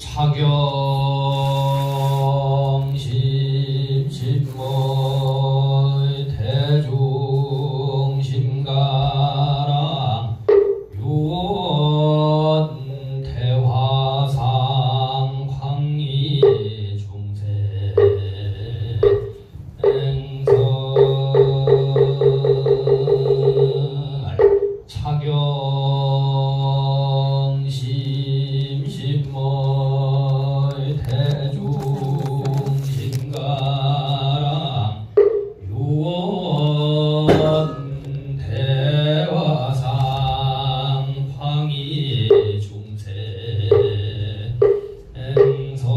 차경심심모의 대중심가랑 유원 대화상 광희 중세 행설 차경심심모의 대중심가랑 유원 대화상 광희 중세 행설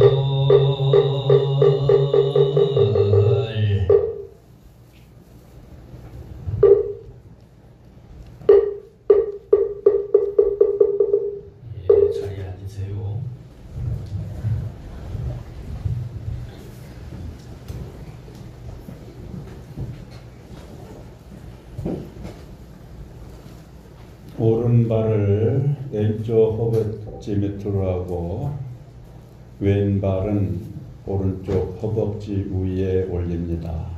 자리에 앉으세요. 오른발을 왼쪽 허벅지 밑으로 하고 왼발은 오른쪽 허벅지 위에 올립니다.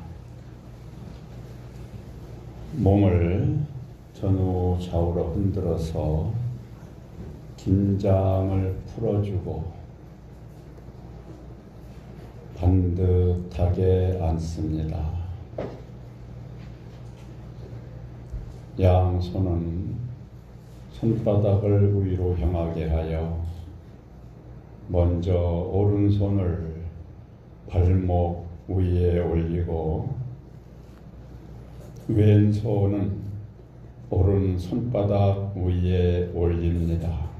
몸을 전후 좌우로 흔들어서 긴장을 풀어주고 반듯하게 앉습니다. 양손은 손바닥을 위로 향하게 하여 먼저 오른손을 발목 위에 올리고 왼손은 오른 손바닥 위에 올립니다.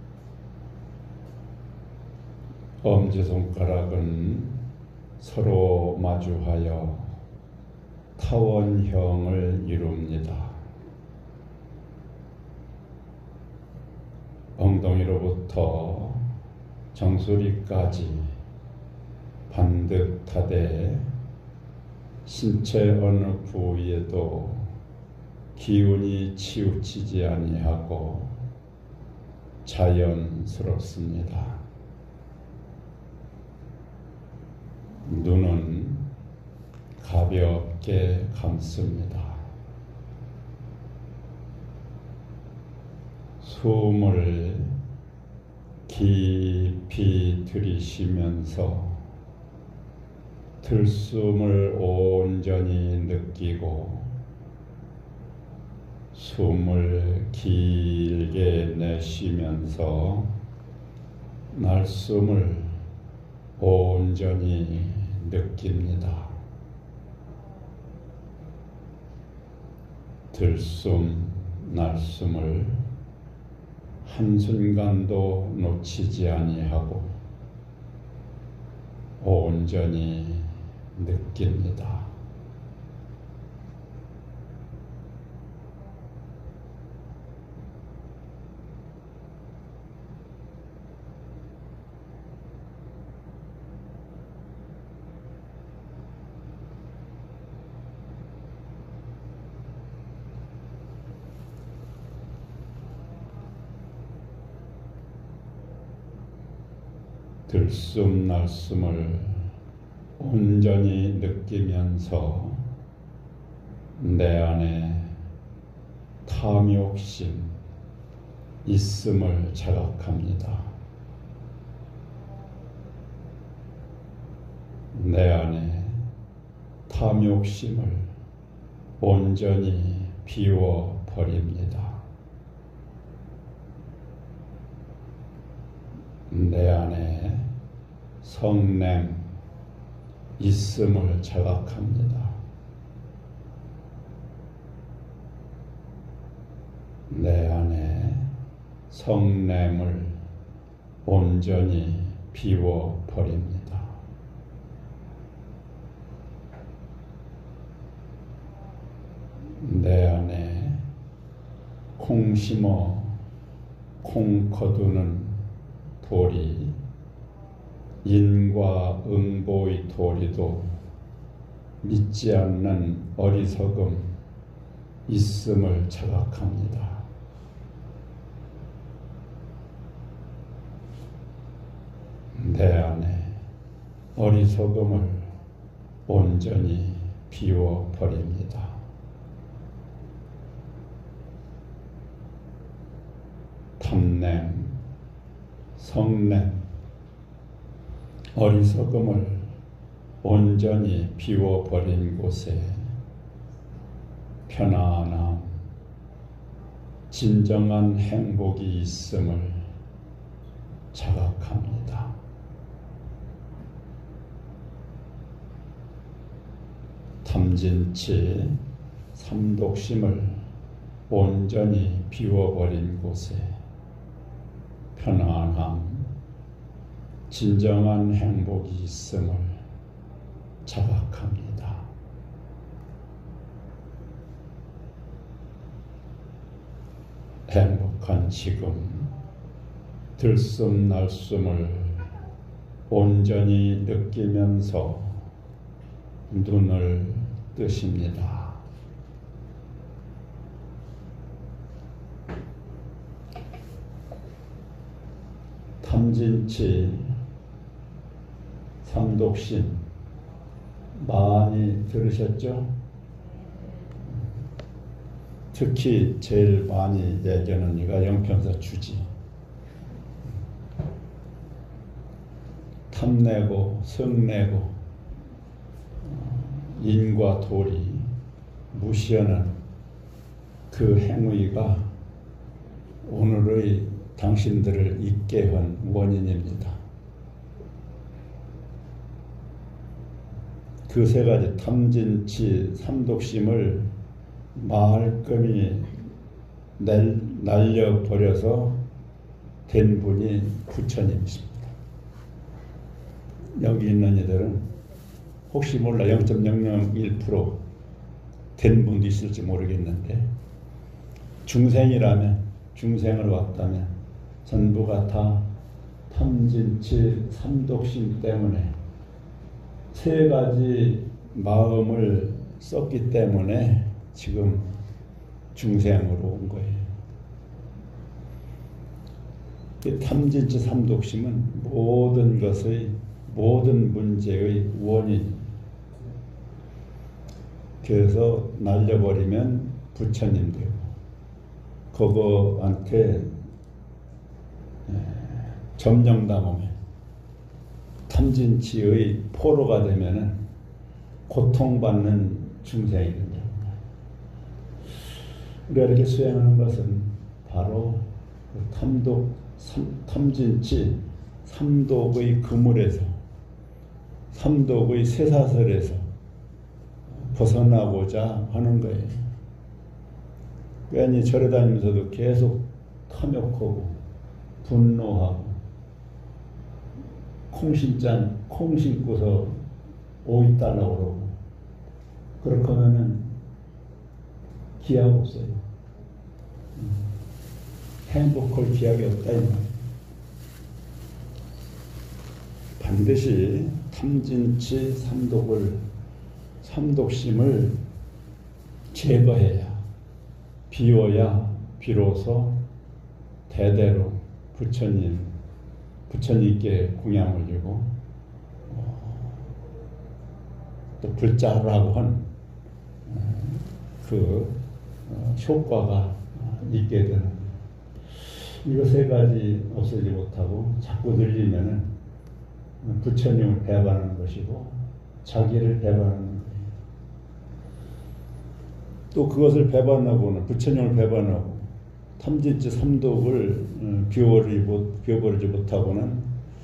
엄지손가락은 서로 마주하여 타원형을 이룹니다. 엉덩이로부터 정수리까지 반듯하되 신체 어느 부위에도 기운이 치우치지 아니하고 자연스럽습니다. 눈은 가볍게 감습니다. 숨을 깊이 들이쉬면서 들숨을 온전히 느끼고 숨을 길게 내쉬면서 날숨을 온전히 느낍니다. 들숨, 날숨을 한순간도 놓치지 아니하고 온전히 느낍니다. 들숨 날숨을 온전히 느끼면서 내 안에 탐욕심 있음을 자각합니다. 내 안에 탐욕심을 온전히 비워 버립니다. 내 안에 성냄 있음을 자각합니다. 내 안에 성냄을 온전히 비워 버립니다. 내 안에 콩 심어 콩 거두는 도리, 인과 응보의 도리도 믿지 않는 어리석음 있음을 자각합니다. 내 안에 어리석음을 온전히 비워버립니다. 탐냄, 성냄, 어리석음을 온전히 비워버린 곳에 편안함, 진정한 행복이 있음을 자각합니다. 탐진치, 삼독심을 온전히 비워버린 곳에 편안함, 진정한 행복이 있음을 자각합니다. 행복한 지금 들숨 날숨을 온전히 느끼면서 눈을 뜨십니다. 탐진치, 삼독심 많이 들으셨죠? 특히 제일 많이 얘기하는 이가 영평사 주지. 탐내고 성내고 인과 도리 무시하는 그 행위가 오늘의 당신들을 있게 한 원인입니다. 그 세 가지 탐진치, 삼독심을 말끔히 날려버려서 된 분이 부처님이십니다. 여기 있는 이들은 혹시 몰라 0.001% 된 분도 있을지 모르겠는데 중생이라면, 중생을 왔다면 전부가 다 탐진치, 삼독심 때문에 세 가지 마음을 썼기 때문에 지금 중생으로 온 거예요. 이 탐진치, 삼독심은 모든 것의, 모든 문제의 원인. 그래서 날려버리면 부처님 되고, 그거한테 점령당하면 탐진치의 포로가 되면은 고통받는 중생이 된다. 우리가 이렇게 수행하는 것은 바로 탐진치, 삼독의 그물에서, 삼독의 쇠사슬에서 벗어나고자 하는 거예요. 괜히 절에 다니면서도 계속 탐욕하고 분노하고 콩 신고서 오이 달라고 그러고 그렇게 하면은 기약 없어요. 행복할 기약이 없다 이 말이에요. 반드시 탐진치, 삼독심을 제거해야, 비워야 비로소 대대로 부처님께 공양을 주고 또 불자라고 한 그 효과가 있게 되는 거예요. 이거 세 가지 없애지 못하고 자꾸 늘리면은 부처님을 배반하는 것이고 자기를 배반하는 거예요. 또 그것을 배반하고는 부처님을 배반하고 탐진치, 삼독을 비워버리지 못하고는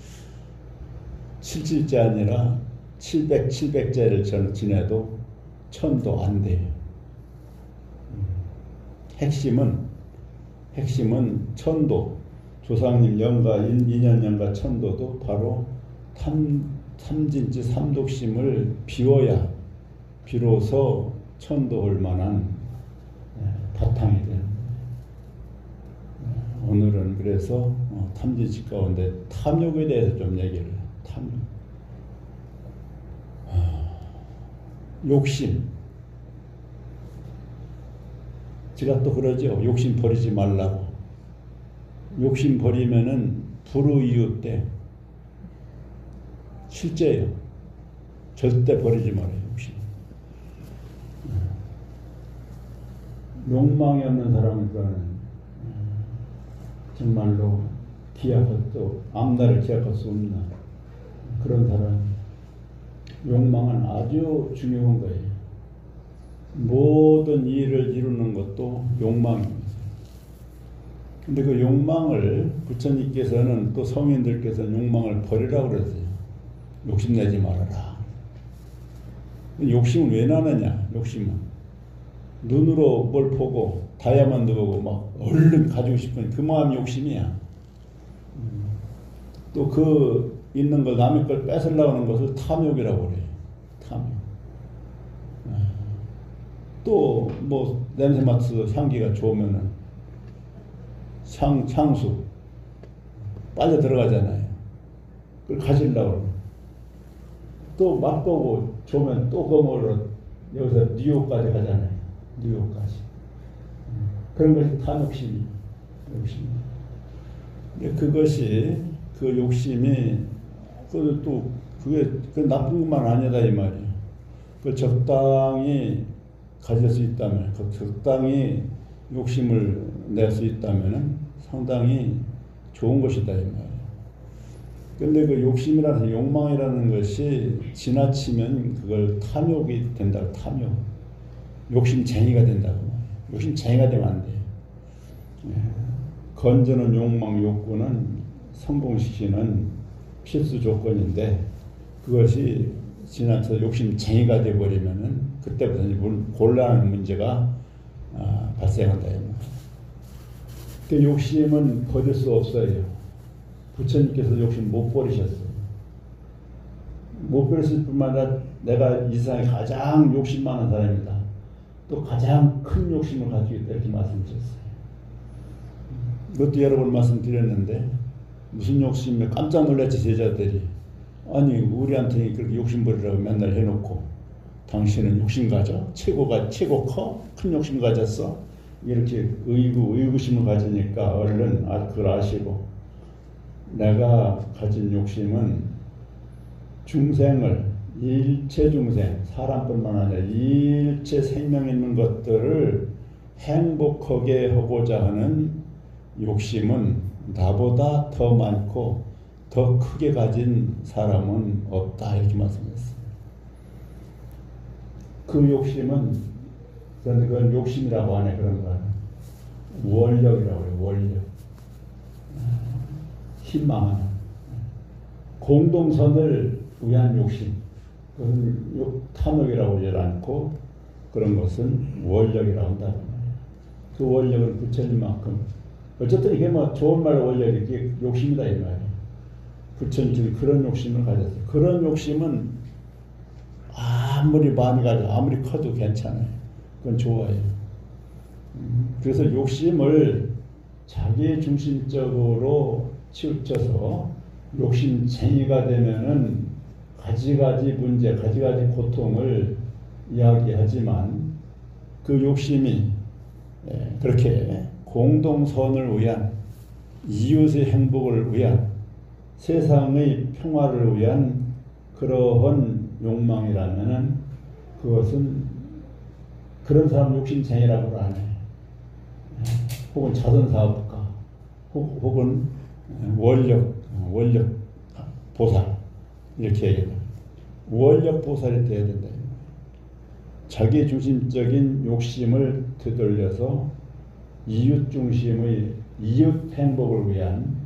7질째 아니라 700제를 지내도 천도 안 돼요. 핵심은 천도, 조상님 영가, 인연 영가 천도도 바로 탐진치, 삼독심을 비워야 비로소 천도할 만한 바탕이 되는 거예요. 오늘은 그래서 탐진치 가운데 탐욕에 대해서 좀 얘기를 해요. 탐욕. 욕심. 제가 또 그러죠. 욕심 버리지 말라고. 욕심 버리면은 불우이웃 때 실제예요. 절대 버리지 말아요. 욕심. 욕망이 없는 사람은 정말로 기약할 수, 앞날을 기약할 수 없는 그런 사람. 욕망은 아주 중요한 거예요. 모든 일을 이루는 것도 욕망입니다. 근데 그 욕망을 부처님께서는 또 성인들께서는 욕망을 버리라고 그랬어요. 욕심내지 말아라. 욕심은 왜 나느냐? 욕심은 눈으로 뭘 보고 다이아몬드 보고 막 얼른 가지고 싶은 그 마음이 욕심이야. 또 그 있는 걸 남의 걸 뺏으려고 하는 것을 탐욕이라고 그래요. 탐욕. 또 뭐 냄새 맡아서 향기가 좋으면은 향수 빨려 들어가잖아요. 그걸 가지려고. 또 맛보고 좋으면 또 그거 먹으러 여기서 뉴욕까지 가잖아요. 뉴욕까지. 그런 것이 탐욕심이에요. 욕심. 근데 그것이 그 욕심이 또 그게 그 나쁜 것만 아니다 이 말이에요. 그걸 적당히 가질 수 있다면, 적당히 욕심을 낼 수 있다면은 상당히 좋은 것이다 이 말이에요. 근데 그 욕심이라는 욕망이라는 것이 지나치면 그걸 탐욕이 된다고. 탐욕. 욕심쟁이가 된다고. 욕심쟁이가 되면 안 돼요. 건전한 욕망 욕구는 성공시키는 필수 조건인데 그것이 지나쳐 욕심쟁이가 되어버리면은 그때부터 곤란한 문제가 발생한다. 그 욕심은 버릴 수 없어요. 부처님께서 욕심 못 버리셨어요. 못 버렸을 뿐만 아니라 내가 이 세상에 가장 욕심 많은 사람이다. 또 가장 큰 욕심을 가지고 있다 이렇게 말씀하셨어요. 이것도 여러 번 말씀드렸는데 무슨 욕심에 깜짝 놀랐지 제자들이. 아니 우리한테 그렇게 욕심 버리라고 맨날 해놓고 당신은 욕심 가져? 최고 커? 큰 욕심 가졌어? 이렇게 의구심을 가지니까 얼른 그걸 아시고 내가 가진 욕심은 중생을 일체 중생 사람뿐만 아니라 일체 생명 있는 것들을 행복하게 하고자 하는 욕심은 나보다 더 많고 더 크게 가진 사람은 없다 이렇게 말씀했어요. 그 욕심은 그런데 그건 욕심이라고 안 해. 그런 거 원력이라고 해요. 원력. 희망하는 공동선을 위한 욕심. 그것은 탐욕이라고 하지 않고 그런 것은 원력이라고 한다는 거예요. 그 원력은 부처님만큼 어쨌든 이게 뭐 좋은 말 원력이 이게 욕심이다 이 말이에요. 부처님께서 그런 욕심을 가졌어요. 그런 욕심은 아무리 많이 가져 아무리 커도 괜찮아요. 그건 좋아요. 그래서 욕심을 자기 중심적으로 치우쳐서 욕심쟁이가 되면은 가지가지 문제, 가지가지 고통을 이야기하지만 그 욕심이 그렇게 공동선을 위한 이웃의 행복을 위한 세상의 평화를 위한 그러한 욕망이라면은 그것은 그런 사람 욕심쟁이라고 안 해. 혹은 자선사업가, 혹은 원력 보살 이렇게 얘기해요. 원력 보살이 돼야 된다. 자기 중심적인 욕심을 되돌려서 이웃 중심의 이웃 행복을 위한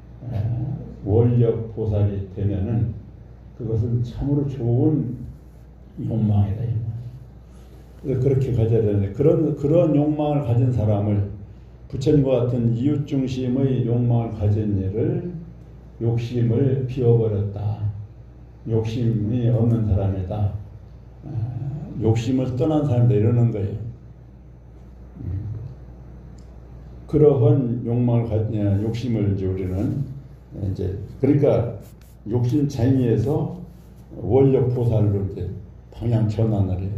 원력 보살이 되면은 그것은 참으로 좋은 욕망이다. 그렇게 가져야 되는데 그런 욕망을 가진 사람을 부처님과 같은 이웃 중심의 욕망을 가진 일을 욕심을 비워버렸다. 욕심이 없는 사람이다. 욕심을 떠난 사람이다 이러는 거예요. 그러한 욕망을 욕심을 이제 우리는 이제 그러니까 욕심쟁이에서 원력 보살로 이제 방향 전환을 해야 돼.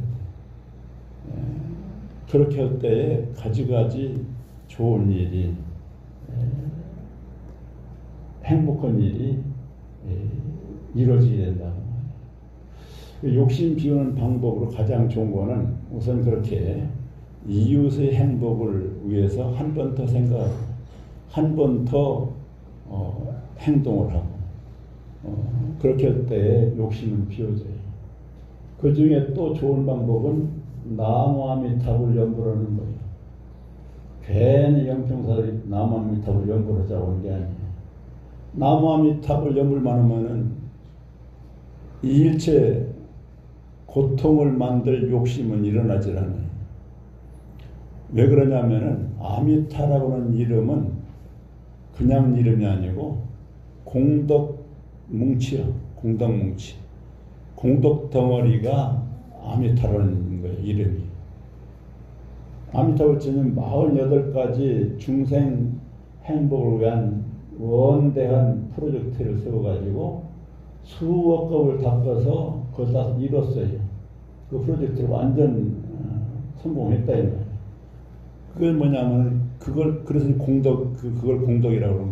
그렇게 할 때에 가지가지 좋은 일이 행복한 일이 이루어지게 된다고. 욕심 비우는 방법으로 가장 좋은 거는 우선 그렇게 이웃의 행복을 위해서 한 번 더 생각하고 한 번 더 행동을 하고 그렇게 할 때 욕심은 비워져요. 그 중에 또 좋은 방법은 나무아미타불 연불 하는 거예요. 괜히 영평사들이 나무아미타불 연불 하자고 하는 게 아니에요. 나무아미타불 연불만 하면은 이 일체 고통을 만들 욕심은 일어나질 않아요. 왜 그러냐면은 아미타라고 하는 이름은 그냥 이름이 아니고 공덕뭉치요. 공덕뭉치. 공덕 덩어리가 아미타라는 거예요. 이름이. 아미타불자는 48가지 중생 행복을 위한 원대한 프로젝트를 세워가지고 수억 겁을 닦아서 그걸 다 이뤘어요. 그 프로젝트를 완전 성공했다 이 말이에요. 그게 뭐냐면 그래서 그걸 공덕이라고 그런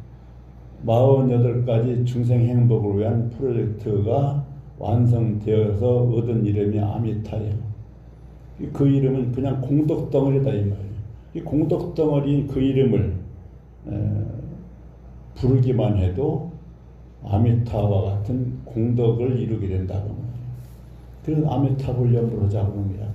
거예요. 48가지 중생 행복을 위한 프로젝트가 완성되어서 얻은 이름이 아미타예요. 그 이름은 그냥 공덕덩어리다 이 말이에요. 이 공덕덩어리인 그 이름을 부르기만 해도 아미타와 같은 공덕을 이루게 된다고 말이에요. 그래서 아미타불 연불 하자고 하는 거야.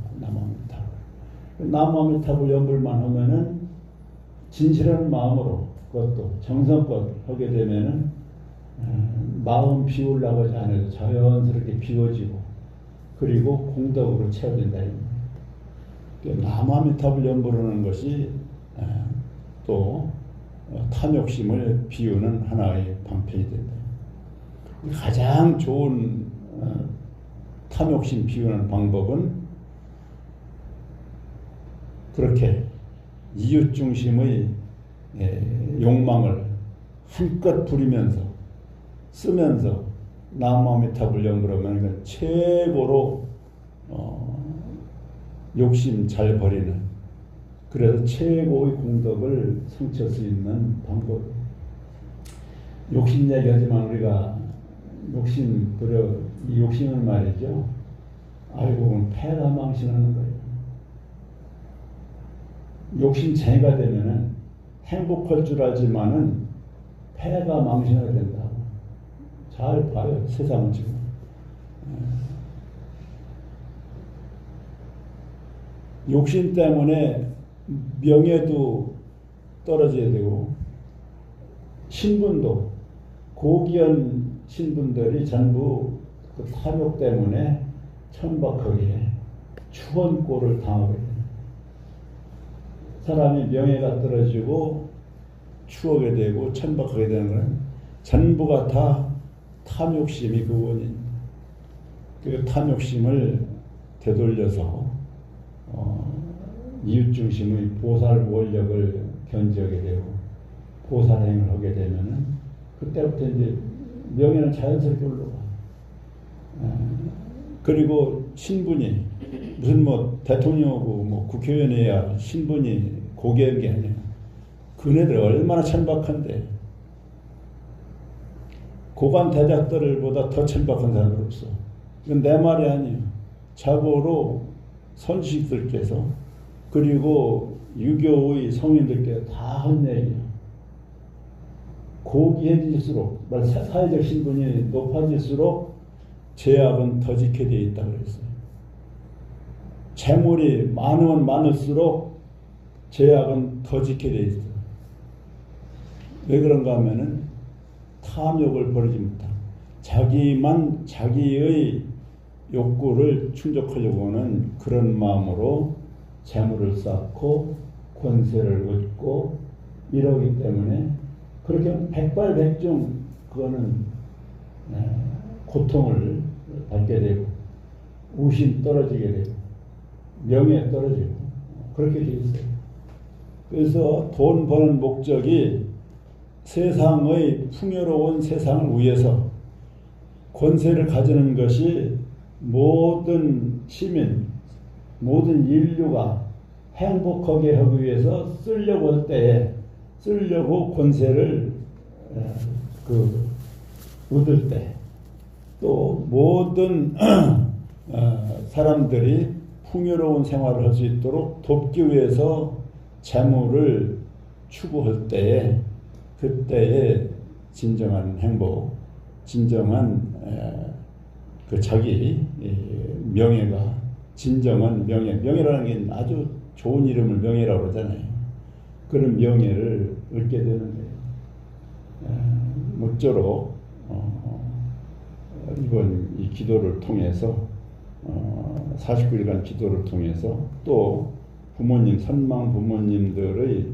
나무아미타불 연불만 하면은 진실한 마음으로 그것도 정성껏 하게 되면은 마음 비우려고 하지 않아도 자연스럽게 비워지고 그리고 공덕으로 채워진다. 나무아미타불 연불하는 것이 또 탐욕심을 비우는 하나의 방편이 된다. 가장 좋은 탐욕심 비우는 방법은 그렇게 이웃중심의 욕망을 한껏 부리면서 쓰면서 나무아미타불 연불하면 최고로 욕심 잘 버리는 그래서 최고의 공덕을 성취할 수 있는 방법. 욕심 얘기하지만 우리가 욕심 이 욕심은 말이죠. 알고 보면 폐가 망신하는 거예요. 욕심쟁이가 되면은 행복할 줄 알지만은 폐가 망신하게 된다고. 잘 봐요. 세상은 지금. 욕심 때문에 명예도 떨어져야 되고 신분도 고귀한 신분들이 전부 그 탐욕 때문에 천박하게 추원꼴을 당하게 돼요. 사람이 명예가 떨어지고 추하게 되고 천박하게 되는 것은 전부가 다 탐욕심이 그 원인입니다. 그 탐욕심을 되돌려서 이웃중심의 보살 원력을 견지하게 되고 보살행을 하게 되면은 그때부터 이제 명예는 자연스럽게 올라가. 그리고 신분이 무슨 뭐 대통령하고 뭐 국회의원이야 신분이 고귀한 게 아니에요. 그네들 얼마나 천박한데 고관 대작들보다 더 천박한 사람은 없어. 이건 내 말이 아니에요. 자고로 선식들께서 그리고 유교의 성인들께서 다 한 얘기예요. 고귀해질수록 사회적 신분이 높아질수록 죄악은 더 지게 되어 있다고 그랬어요. 재물이 많으면 많을수록 죄악은 더 지게 되어 있어요. 왜 그런가 하면은 탐욕을 버리지 못하고 자기만 자기의 욕구를 충족하려고 하는 그런 마음으로 재물을 쌓고 권세를 얻고 이러기 때문에 그렇게 하면 백발백중 그거는 고통을 받게 되고 우신 떨어지게 되고 명예 떨어지고 그렇게 되어 있어요. 그래서 돈 버는 목적이 세상의 풍요로운 세상을 위해서 권세를 가지는 것이 모든 시민, 모든 인류가 행복하게 하기 위해서 쓰려고 할 때에 쓰려고 권세를 얻을 때 또 모든 사람들이 풍요로운 생활을 할 수 있도록 돕기 위해서 재물을 추구할 때에 그때의 진정한 행복, 진정한 그 자기 명예가 진정한 명예라는 게 아주 좋은 이름을 명예라고 그러잖아요. 그런 명예를 얻게 되는 거예요. 모쪼록 이번 이 기도를 통해서 49일간 기도를 통해서 또 부모님 선망 부모님들의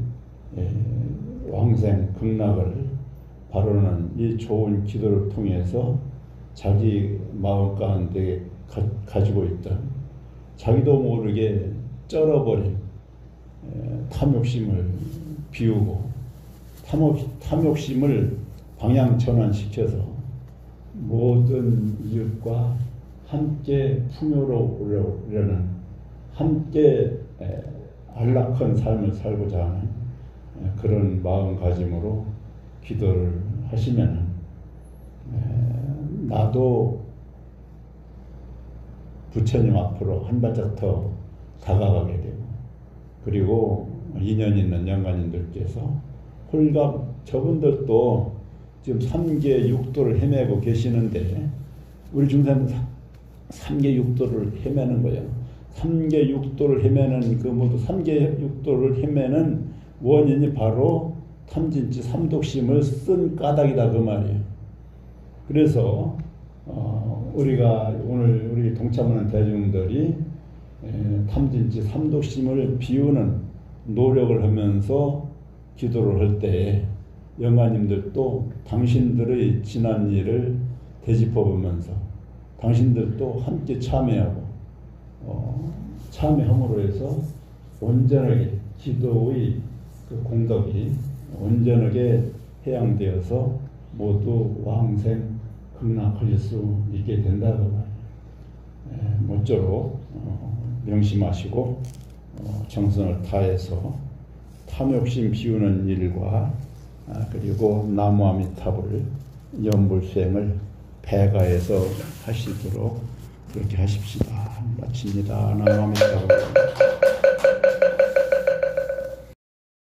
왕생 극락을 바라는 이 좋은 기도를 통해서 자기 마음 가운데 가지고 있던 자기도 모르게 쩔어버린 탐욕심을 비우고 탐욕심을 방향 전환시켜서 모든 이웃과 함께 풍요로우려는 함께 안락한 삶을 살고자 하는 그런 마음가짐으로 기도를 하시면 나도 부처님 앞으로 한 발짝 더 다가가게 되고 그리고 인연 있는 영가님들께서 홀갑 저분들도 지금 3계 6도를 헤매고 계시는데 우리 중사님은 3계 6도를 헤매는 거예요. 3계 6도를 헤매는 그 모두 3계 6도를 헤매는 원인이 바로 탐진치 삼독심을 쓴 까닭이다 그 말이에요. 그래서 우리가 오늘 우리 동참하는 대중들이 탐진치 삼독심을 비우는 노력을 하면서 기도를 할 때에 영가님들도 당신들의 지난 일을 되짚어보면서 당신들도 함께 참여하고 참여함으로 해서 온전하게 기도의 그 공덕이 온전하게 해양되어서 모두 왕생 극락하실 수 있게 된다고 말이에요. 모쪼록 명심하시고 정성을 다해서 탐욕심 비우는 일과 그리고 나무아미타불 연불수행을 배가해서 하시도록 그렇게 하십시다. 마칩니다. 나무아미타불.